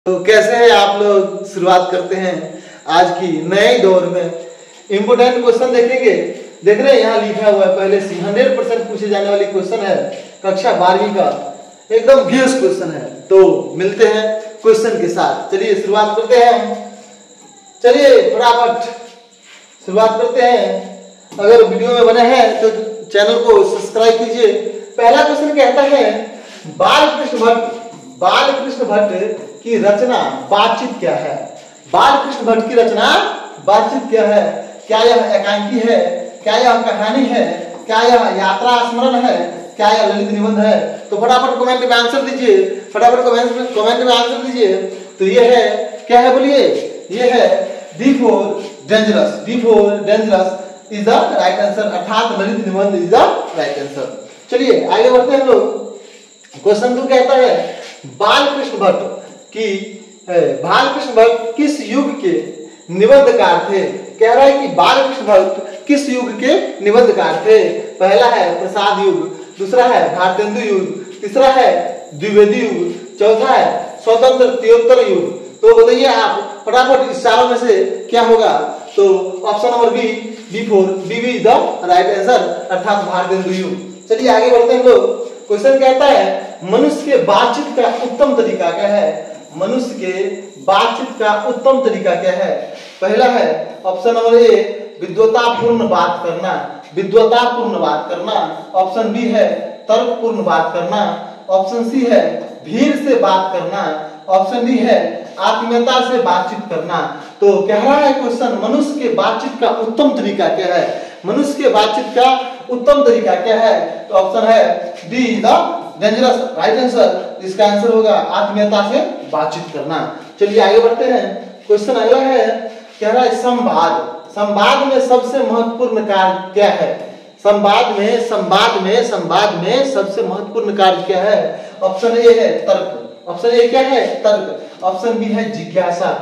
तो कैसे हैं आप लोग। शुरुआत करते हैं आज की नए दौर में। इंपोर्टेंट क्वेश्चन देखेंगे। देख रहे हैं यहाँ लिखा हुआ है पहले से 100% पूछे जाने वाली क्वेश्चन है कक्षा 12वीं का, एकदम बेस क्वेश्चन है। तो मिलते हैं क्वेश्चन के साथ। चलिए शुरुआत करते हैं। चलिए फटाफट शुरुआत करते हैं। अगर वीडियो में बने हैं तो चैनल को सब्सक्राइब कीजिए। पहला क्वेश्चन कहता है बालकृष्ण भट्ट की रचना बातचीत क्या है। बालकृष्ण भट्ट की रचना बातचीत क्या है। क्या यह एकांकी है, क्या यह कहानी है, क्या यह यात्रा स्मरण है, क्या यह ललित निबंध है। तो फटाफट कमेंट में आंसर दीजिए, फटाफट कमेंट में आंसर दीजिए। तो ये है, क्या है बोलिए, ये है before dangerous is the right answer, अर्थात ललित निबंध इज द राइट आंसर। चलिए आगे बढ़ते हैं लोग। क्वेश्चन 2 कहता है बालकृष्ण भट्ट किस युग के निबंधकार थे। कह रहा है कि बालकृष्ण भट्ट किस युग के निबंधकार थे। पहला है प्रसाद युग, दूसरा है भारतेंदु युग, तीसरा है द्विवेदी युग, चौथा है स्वतंत्र युग। तो बताइए आप फटाफट इस चारों में से क्या होगा। तो option number B is the right answer, अर्थात भारतेंदु युग। चलिए आगे बढ़ते हैं लोग। क्वेश्चन कहता है मनुष्य के बातचीत का उत्तम तरीका क्या है। मनुष्य के बातचीत का उत्तम तरीका क्या है। पहला है ऑप्शन नंबर ए विद्वतापूर्ण बात करना, ऑप्शन बी है तर्कपूर्ण बात करना, ऑप्शन सी है भीड़ से बात करना, ऑप्शन डी है आत्मीयता से बातचीत करना। तो कह रहा है क्वेश्चन मनुष्य के बातचीत का उत्तम तरीका क्या है। मनुष्य के बातचीत का उत्तम तरीका क्या है। तो ऑप्शन है D the dangerous right answer. इसका आंसर होगा आत्मीयता से बातचीत करना। चलिए आगे बढ़ते हैं। क्वेश्चन अगला है, कह रहा है संवाद में सबसे महत्वपूर्ण कार्य क्या है। संवाद में सबसे महत्वपूर्ण कार्य क्या है। ऑप्शन ए है तर्क, ऑप्शन ए क्या है तर्क, ऑप्शन बी है जिज्ञासा,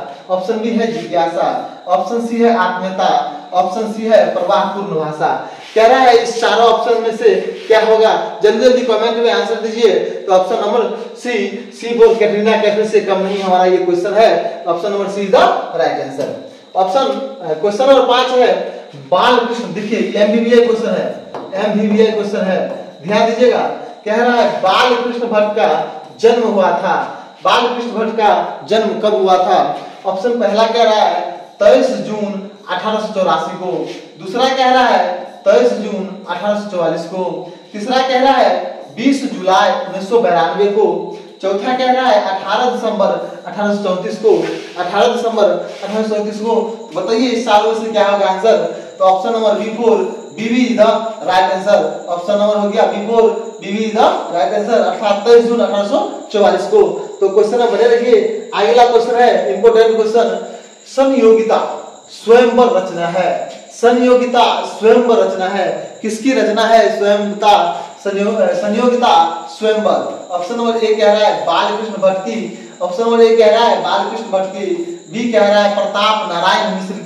ऑप्शन सी है आत्मीयता, ऑप्शन सी है प्रवाहपूर्ण भाषा। कह रहा है इस चारों ऑप्शन में से क्या होगा। जल्दी जल्दी कमेंट में आंसर दीजिए। तो option number C for Katrina Kaif से कम नहीं हमारा ये क्वेश्चन है। Option number C is the right answer. Question number 5 है बालकृष्ण, देखिए एमबीबीए क्वेश्चन है, ध्यान दीजिएगा। कह रहा है बालकृष्ण भट्ट का जन्म हुआ था। बालकृष्ण भट्ट का जन्म कब हुआ था। ऑप्शन पहला कह रहा है 23 जून 1884 को, दूसरा कह रहा है 23 जून 1844 को, तीसरा कह रहा है 20 जुलाई 1992 को, चौथा कह रहा है 18 दिसंबर 1834 को, 18 दिसंबर 1834 को। बताइए इस सालों से क्या होगा आंसर। तो option number B is the right answer. Option number हो गया B is the right answer, अर्थात 23 जून 1844 को। तो क्वेश्चन में बने रहिए। अगला क्वेश्चन है इंपोर्टेंट क्वेश्चन, संयोगिता स्वयंवर रचना है। संयोगिता स्वयंवर रचना है, किसकी रचना है। संयोगिता स्वयंवर। ऑप्शन नंबर ए कह रहा है बालकृष्ण भट्ट की, ऑप्शन नंबर ए कह रहा है बालकृष्ण भट्ट की, बी कह रहा है प्रताप नारायण मिश्र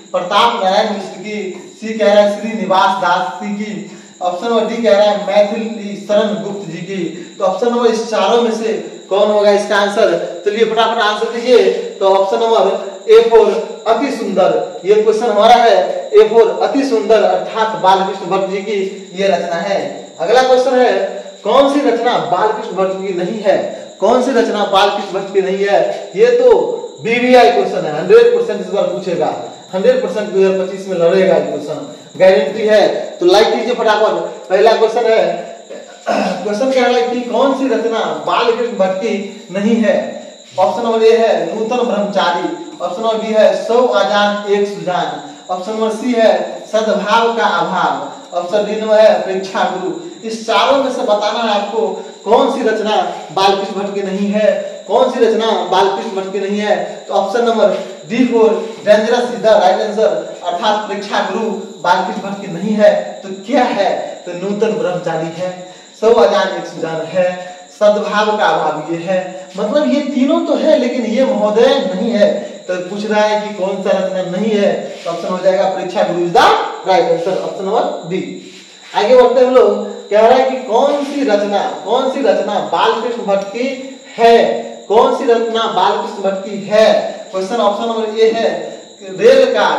की, सी कह रहा है श्रीनिवास दास की, ऑप्शन नंबर डी कह रहा है मैथिली शरण गुप्त जी की। तो ऑप्शन नंबर इस चारों में से कौन होगा इसका आंसर। चलिए फटाफट आंसर दीजिए। तो ऑप्शन नंबर ए फॉर अति सुंदर, ये क्वेश्चन हमारा है ए फॉर अति सुंदर, अर्थात बालकृष्ण भट्ट जी की ये रचना है। अगला क्वेश्चन है कौन सी रचना बालकृष्ण भट्ट की नहीं है। कौन सी रचना बालकृष्ण भट्ट की नहीं है। ये तो बीबीआई क्वेश्चन है, 100% इस बार पूछेगा, 100% 2025 में लड़ेगा ये क्वेश्चन, गारंटी है। तो लाइक कीजिए फटाफट। पहला क्वेश्चन है, क्वेश्चन कह रहा है कि कौन सी रचना बालकृष्ण भट्ट की नहीं है। ऑप्शन नंबर ए है नूतन ब्रह्मचारी, ऑप्शन नंबर बी है 100 आजान एक सुजान, ऑप्शन नंबर सी है सद्भाव का अभाव, ऑप्शन डी नंबर है प्रेक्षागुरु। इस चारों में से बताना है आपको कौन सी रचना बालकृष्ण भट्ट की नहीं है, कौन सी रचना बालकृष्ण भट्ट की नहीं है। तो option number D for dangerous is the right answer, अर्थात प्रेक्षागुरु बालकृष्ण भट्ट की नहीं है। तो क्या है। तो नूतन ब्रह्मचारी है, 100 आजान एक सुजान है, सद्भाव का अभाव ये है। मतलब ये तीनों तो है लेकिन ये महोदय नहीं है। तो पूछ रहा है कि कौन सा रचना नहीं है। तो ऑप्शन हो जाएगा प्रेक्षागुरु is the right answer, option number B. आगे बढ़ते हैं हम लोग। कह रहा है कि कौन सी रचना बालकृष्ण भट्ट की है। कौन सी रचना बालकृष्ण भट्ट की है? क्वेश्चन ऑप्शन नंबर ए है रेल का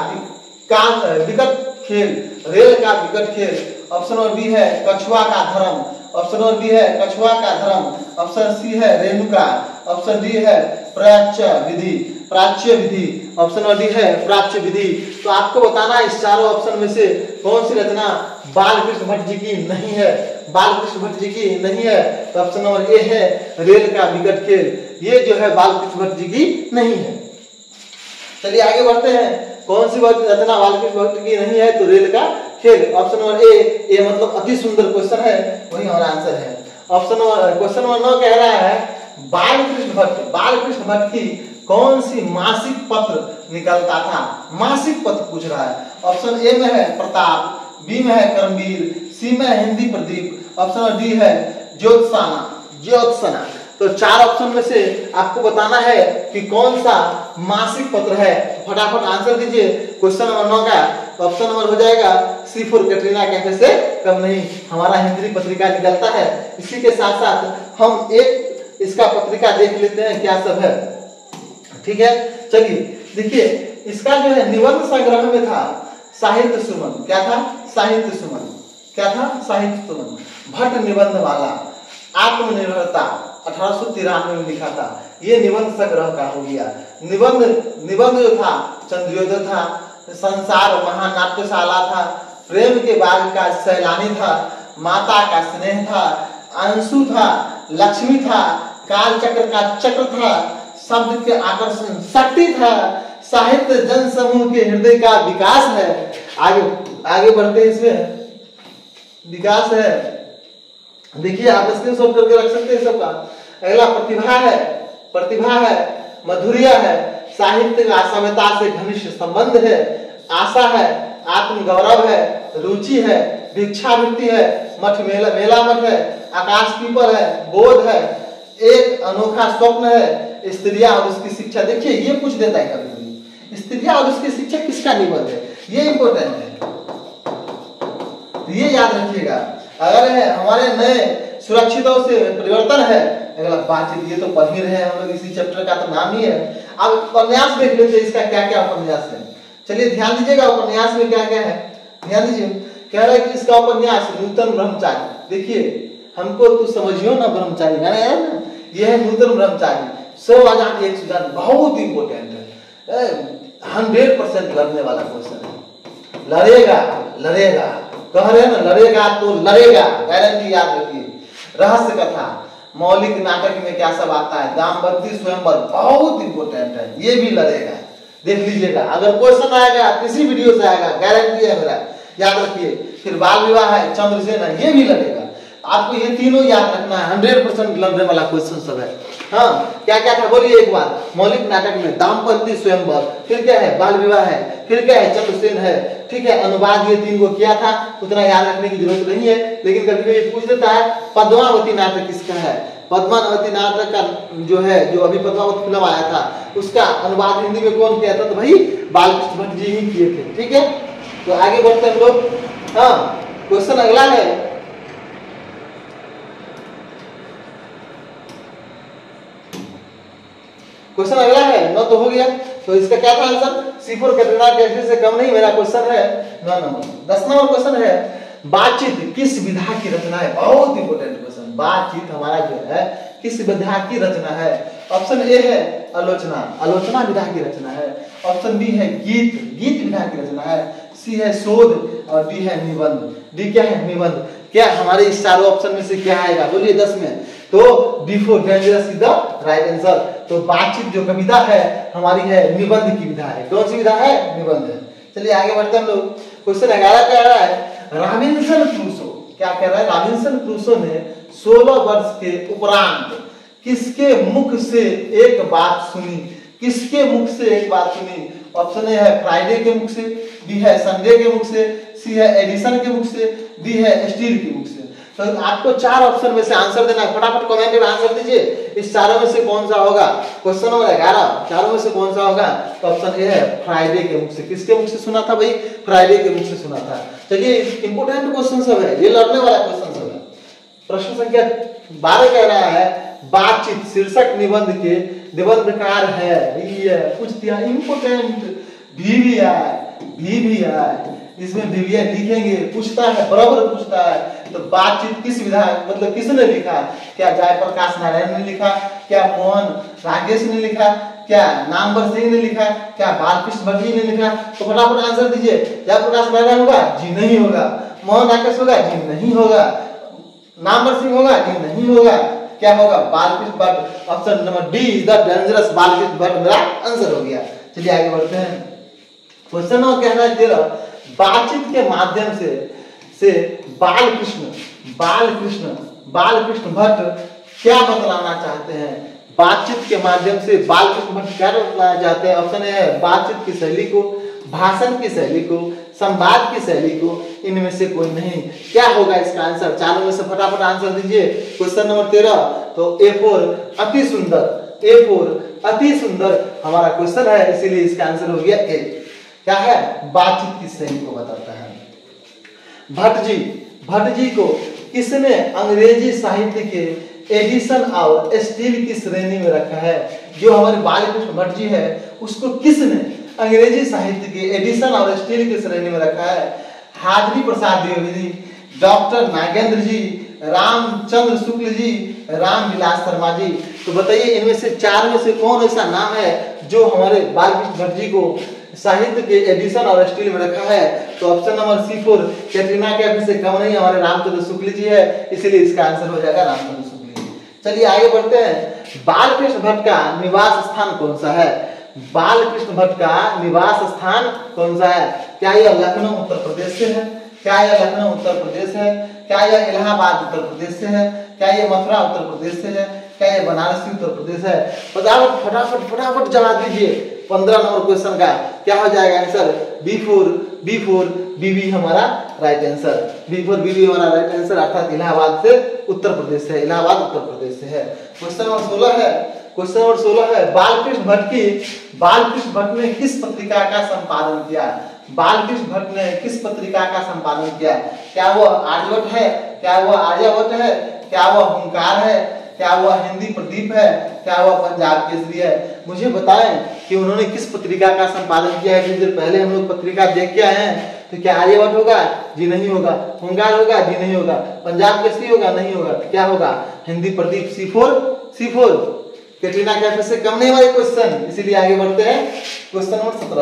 विकट खेल, रेल का विकट खेल। ऑप्शन नंबर बी है कछुआ का धर्म, ऑप्शन नंबर बी है कछुआ का धर्म। ऑप्शन सी है रेणुका, ऑप्शन डी है प्राच्य विधि, प्राच्य विधि। ऑप्शन नंबर डी है प्राच्य विधि। तो आपको बताना है इस चारों ऑप्शन में से कौन सी रचना बालकृष्ण भट्ट जी की नहीं है, बालकृष्ण भट्ट जी की नहीं है। तो ऑप्शन नंबर ए है रेल का विकट खेल, ये जो है बालकृष्ण भट्ट जी की नहीं है। चलिए आगे बढ़ते हैं, कौन सी रचना बालकृष्ण भट्ट की नहीं है? तो रेल का खेल। ऑप्शन नंबर ए मतलब अति सुंदर क्वेश्चन है, वही हमारा आंसर है। ऑप्शन नंबर क्वेश्चन नंबर 9 कह रहा है बालकृष्ण भट्ट की कौन सी मासिक पत्र निकलता था? मासिक पत्र पूछ रहा है। ऑप्शन ए में है प्रताप, बी में है कर्मवीर, सी में है हिंदी प्रदीप, ऑप्शन डी है ज्योत्सना। तो चार ऑप्शन में से आपको बताना है कि कौन सा मासिक पत्र है। फटाफट आंसर दीजिए क्वेश्चन नंबर 9 का। ऑप्शन नंबर हो जाएगा सी फॉर कैटरीना कैफे से कम नहीं, हमारा हिंदी पत्रिका निकलता है। इसी के साथ साथ हम एक इसका पत्रिका देख लेते हैं क्या सब है, ठीक है। चलिए देखिए, इसका जो है निबंध संग्रह में था साहित्य सुमन। क्या था? साहित्य सुमन। क्या था? साहित्य सुमन। भट्ट निबंध माला, आत्मनिर्भरता 1893 में लिखा था, ये निबंध संग्रह का हो गया। निबंध जो था चंद्रोदय था, संसार महानाट्यशाला था, प्रेम के बाग का सैलानी था, माता का स्नेह था, अंशु था, लक्ष्मी था, काल चक्र का चक्र था, शब्द के आकर्षण शक्ति था, साहित्य जन समूह के हृदय का विकास है। आगे बढ़ते हैं, इसमें विकास है। देखिए आप स्क्रीनशॉट करके रख सकते हैं सबका। अगला प्रतिभा है, मधुर्य है, साहित्य का सभ्यता से घनिष्ठ संबंध है, आशा है, आत्मगौरव है, रुचि है, भिक्षावृत्ति है, मेला मठ है, आकाश पीपल है, बोध है, एक अनोखा स्वप्न है, स्त्रियां और उसकी शिक्षा। देखिए ये पूछ देता है कभी कभी, स्त्रियां और उसकी शिक्षा किसका निबंध है, ये इंपॉर्टेंट है, ये याद रखिएगा। अगर है हमारे नए सुरक्षितों से परिवर्तन है, अगला बातचीत, ये तो पढ़ ही रहे हैं हम लोग, इसी चैप्टर का तो नाम ही है। अब उपन्यास देख लेते हैं, इसका क्या क्या उपन्यास है। चलिए ध्यान दीजिएगा उपन्यास में क्या क्या है, ध्यान दीजिए। कह रहा है कि इसका उपन्यास नूतन ब्रह्मचारी। देखिए हमको तो समझियो ना ब्रह्मचारी, ना ये है नूतन ब्रह्मचारी। 100,001 बहुत इंपोर्टेंट है, 100% लड़ने वाला क्वेश्चन है। लड़ेगा कह रहे हैं ना, लड़ेगा तो लड़ेगा, गारंटी याद रखिए। रहस्य कथा, मौलिक नाटक में क्या सब आता है, दाम्पत्य स्वयंवर बहुत इंपोर्टेंट है, ये भी लड़ेगा, देख लीजिएगा। अगर क्वेश्चन आएगा किसी वीडियो से आएगा, गारंटी है मेरा, याद रखिए। फिर बाल विवाह है, चंद्रसेन है, ये भी लड़ेगा। आपको ये तीनों याद रखना है, 100% लड़ने वाला क्वेश्चन सब है। हाँ क्या क्या था बोलिए एक बार। मौलिक नाटक में दाम्पत्य स्वयंवर, फिर क्या है बाल विवाह है, फिर क्या है चंद्रसेन है, ठीक है। अनुवाद ये 3 को किया था, उतना याद रखने की जरूरत नहीं है, लेकिन कभी कभी पूछ देता है पद्मावती नाटक किसका है। पद्मावती नाटक का जो है, जो अभी पद्मावती फिल्म आया था, उसका अनुवाद हिंदी में कौन किया था? तो भाई बालकृष्ण भट्ट जी ही किए थे, ठीक है। तो आगे बढ़ते हैं लोग। हाँ क्वेश्चन अगला है, क्वेश्चन अगला है 9 तो हो गया। तो इसका क्या था answer? C for Katrina Kaif से कम नहीं, मेरा क्वेश्चन है 9 नंबर। 10 नंबर क्वेश्चन है बातचीत किस विधा की रचना है? बहुत इंपोर्टेंट क्वेश्चन। बातचीत हमारा जो है किस विधा की रचना है? ऑप्शन ए है आलोचना विधा की रचना है, ऑप्शन बी है गीत विधा की रचना है, सी है शोध और डी है निबंध। डी क्या है? निबंध। क्या हमारे इस चारों ऑप्शन में से क्या आएगा बोलिए 10 में? तो D for dangerous is the right answer. तो बातचीत जो कविता है हमारी है निबंध की विधा है। कौन सी विधा है? निबंध है। चलिए आगे बढ़ते हैं हम लोग। क्वेश्चन 11 कह रहा है रॉबिन्सन क्रूसो, क्या कह रहा है? रॉबिन्सन क्रूसो ने 16 वर्ष के उपरांत किसके मुख से एक बात सुनी? किसके मुख से एक बात सुनी? ऑप्शन ए है फ्राइडे के मुख से, बी है संडे के मुख से, सी है एडिसन के मुख से, डी है स्टील के मुख से। तो आपको 4 ऑप्शन में से आंसर देना है, फटाफट कमेंट में आंसर दीजिए। इस चारों में से कौन सा होगा? क्वेश्चन नंबर 11 चारों में से कौन सा होगा? तो ऑप्शन ए है फ्राइडे के मुख से। किसके मुख से सुना था भाई? फ्राइडे के मुख से सुना था। चलिए इंपोर्टेंट क्वेश्चन सब है, ये लड़ने वाला क्वेश्चन सब है। प्रश्न संख्या 12 कह रहा है बातचीत शीर्षक निबंधकार है। ये कुछ दिया इम्पोर्टेंट भी है, इसमें भी लिखेंगे, पूछता है, बराबर पूछता है। तो बातचीत किस विधा मतलब किसने लिखा? क्या जयप्रकाश नारायण ने लिखा? क्या मोहन राकेश ने लिखा? क्या नामवर सिंह ने लिखा? क्या बालकृष्ण भट्टी ने लिखा? तो फटाफट आंसर दीजिए। जयप्रकाश नारायण होगा? जी नहीं होगा। मोहन राकेश होगा? जी नहीं होगा। नामवर सिंह होगा? जी नहीं होगा। क्या होगा? Balkrishna Bhatt. Option number D is the dangerous Balkrishna Bhatt मेरा आंसर हो गया। चलिए आगे बढ़ते हैं। क्वेश्चन नंबर क्या है 13, बातचीत के माध्यम से बालकृष्ण भट्ट क्या बतलाना चाहते हैं? बातचीत के माध्यम से बालकृष्ण भट्ट क्या बतलाना चाहते हैं? ऑप्शन ए है बातचीत की शैली को, भाषण की शैली को, संवाद की शैली को, इनमें से कोई नहीं। क्या होगा इसका आंसर? चारों में से फटाफट आंसर दीजिए। क्वेश्चन नंबर 13, तो A4 अति सुंदर हमारा क्वेश्चन है, इसीलिए इसका आंसर हो गया ए। क्या है? बातचीत की शैली को बताता है। भट्ट जी को किसने अंग्रेजी साहित्य के एडिशन और स्टील की श्रेणी में रखा है? जो हमारे बालकृष्ण भट्ट जी है उसको किसने अंग्रेजी साहित्य के एडिशन और स्टील की श्रेणी में रखा है? हाजरी प्रसाद द्विवेदी, डॉक्टर नागेंद्र जी, रामचंद्र शुक्ल जी, रामविलास शर्मा जी। तो बताइए इनमें से चार में से कौन ऐसा नाम है जो हमारे बालकृष्ण भट्ट जी को साहित्य के एडिशन और स्टील में रखा है? तो option number C4 Katrina Kaif से कम नहीं हमारे रामचंद्र शुक्ल जी है, इसीलिए इसका आंसर हो जाएगा रामचंद्र शुक्ल जी। चलिए आगे बढ़ते हैं। बालकृष्ण भट्ट का निवास स्थान कौन सा है? बालकृष्ण भट्ट का निवास स्थान कौन सा है? क्या यह लखनऊ उत्तर प्रदेश से है? क्या यह लखनऊ उत्तर प्रदेश है? क्या यह इलाहाबाद उत्तर प्रदेश से है? क्या यह मथुरा उत्तर प्रदेश से है? क्या यह बनारसी उत्तर प्रदेश है? फटाफट जवाब दीजिए। 15 नंबर क्वेश्चन का क्या हो जाएगा आंसर? B4 BB हमारा राइट आंसर। B4 BB हमारा राइट आंसर, अर्थात इलाहाबाद से उत्तर प्रदेश से है, इलाहाबाद उत्तर प्रदेश से है। क्वेश्चन नंबर 16 है बालकृष्ण भट्ट ने किस पत्रिका का संपादन किया? बालकृष्ण भट्ट ने किस पत्रिका का संपादन किया? क्या वह आर्यभट्ट है? क्या वह आर्यभट्ट है? क्या वह हुंकार है? क्या वह हिंदी प्रदीप है? क्या वह पंजाब केसरी है? मुझे बताएं कि उन्होंने किस पत्रिका का संपादन किया है। कुछ देर पहले हम लोग पत्रिका देख के आए हैं। तो क्या आर्यभट्ट होगा? जी नहीं होगा। हुंकार होगा? जी नहीं होगा। पंजाब केसरी होगा? नहीं होगा। क्या होगा? हिंदी प्रदीप। C4 कैटरीना कैफ से कम नहीं हमारे क्वेश्चन, इसीलिए आगे बढ़ते हैं क्वेश्चन नंबर 17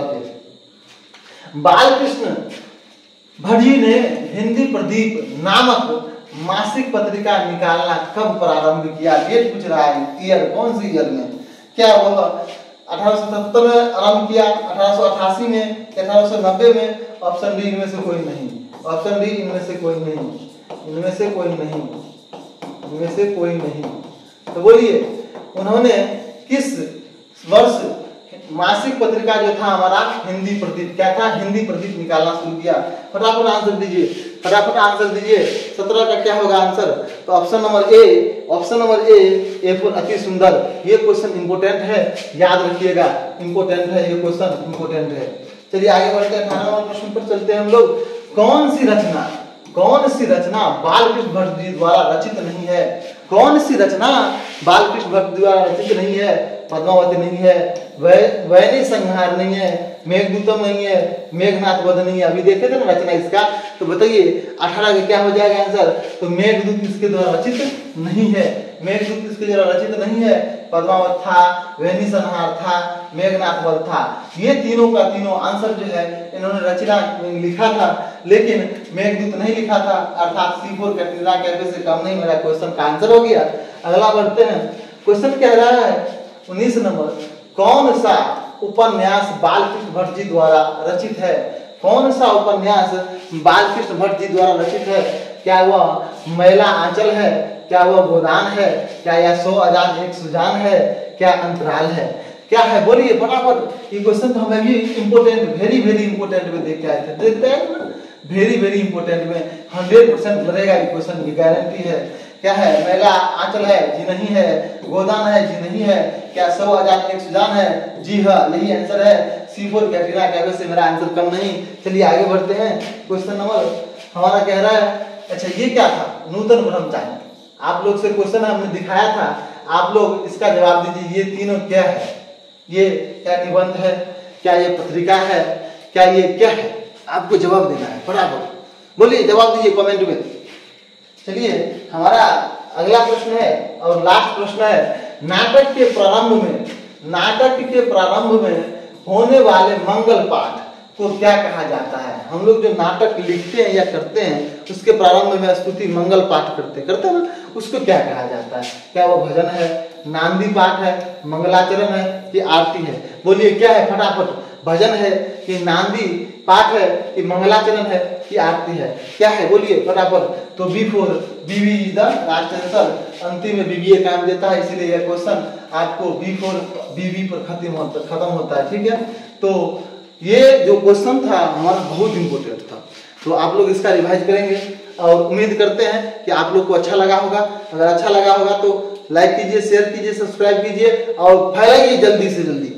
पे। बालकृष्ण भट्ट जी ने हिंदी प्रदीप नामक मासिक पत्रिका निकालना कब प्रारंभ किया? डेट पूछ रहा है, ईयर कौन सी ईयर में? क्या वह 1877 में आरंभ किया, 1888 में, 1890 में? ऑप्शन डी इनमें से कोई नहीं। ऑप्शन डी इनमें से कोई नहीं। इनमें से कोई नहीं। इनमें से कोई नहीं। तो बोलिए उन्होंने किस वर्ष मासिक पत्रिका जो था हमारा हिंदी प्रदीप, क्या था? हिंदी प्रदीप निकालना शुरू किया। फटाफट आंसर दीजिए। 17 का क्या होगा आंसर? तो ऑप्शन नंबर ए A4 अति सुंदर। ये क्वेश्चन इंपोर्टेंट है, याद रखिएगा, इंपोर्टेंट है ये क्वेश्चन, इंपोर्टेंट है। चलिए आगे बढ़ते हैं। 18 नंबर प्रश्न पर चलते हैं हम लोग। कौन सी रचना बालकृष्ण भट्ट जी द्वारा रचित नहीं है? कौन सी रचना बालकृष्ण भट्ट द्वारा रचित नहीं है? पद्मावती नहीं है, वैनी संहार नहीं है, मेघदूतम नहीं है, मेघनाथ वध नहीं है। अभी देखे थे ना रचना इसका। तो बताइए 18 का क्या हो जाएगा आंसर? तो मेघदूत इसके द्वारा रचित नहीं है। मेघदूत इसके द्वारा रचित नहीं है। पद्मावत था, वैनी संहार था, मेघनाथ वध था। ये तीनों का तीनों आंसर जो है इन्होंने रचना में लिखा था, लेकिन मेघदूत नहीं लिखा था, अर्थात C4 कैटरीना कैफ से कम नहीं। मेरा क्वेश्चन का आंसर हो गया। अगला बढ़ते हैं। क्वेश्चन कह रहा है 19 नंबर, कौन सा उपन्यास बालकृष्ण भट्ट जी द्वारा रचित है? कौन सा उपन्यास बालकृष्ण भट्ट जी द्वारा रचित है? क्या वह मैला आंचल है? क्या वह गोदान है? क्या यह 100 आजाद एक सुजान है? क्या अंतराल है? क्या है? बोलिए फटाफट। ये क्वेश्चन तो हमें भी इंपोर्टेंट, वेरी इंपोर्टेंट में देख के आए थे। देखते हैं ना, वेरी इंपोर्टेंट में 100% बनेगा ये क्वेश्चन की गारंटी है। क्या है? मैला आंचल है? जी नहीं है। गोदान है? जी नहीं है। क्या 100 आजाद एक सुजान है? जी हाँ, यही आंसर है। C4 कैटरीना कैफ से मेरा आंसर कम नहीं। चलिए आगे बढ़ते हैं। क्वेश्चन नंबर हमारा कह रहा है, अच्छा ये क्या था? नूतन ब्रह्मचारी। आप लोग से क्वेश्चन हमने दिखाया था, आप लोग इसका जवाब दीजिए। ये तीनों क्या है? ये क्या निबंध है, क्या ये पत्रिका है, क्या ये क्या है? आपको जवाब देना है फटाफट, बोलिए जवाब दीजिए कमेंट में। चलिए हमारा अगला प्रश्न है और लास्ट प्रश्न है, नाटक के प्रारंभ में होने वाले मंगल पाठ को क्या कहा जाता है? हम लोग जो नाटक लिखते हैं या करते हैं उसके प्रारंभ में स्तुति मंगल पाठ करते हैं ना, उसको क्या कहा जाता है? क्या वो भजन है, नांदी पाठ है, मंगलाचरण है कि आरती है? बोलिए क्या है फटाफट, भजन है कि नांदी पाठ है कि मंगलाचरण है कि आरती है? क्या है बोलिए फटाफट। तो B4 बीवी इज द लास्ट आंसर, अंतिम में बीबीए काम देता है, इसीलिए यह क्वेश्चन आपको B4 बीवी पर खत्म होता है। ठीक है, तो ये जो क्वेश्चन था हमारा बहुत इंपॉर्टेंट था, तो आप लोग इसका रिवाइज करेंगे और उम्मीद करते हैं कि आप लोग को अच्छा लगा होगा। अगर अच्छा लगा होगा तो लाइक कीजिए, शेयर कीजिए, सब्सक्राइब कीजिए और फैलाइए जल्दी से जल्दी।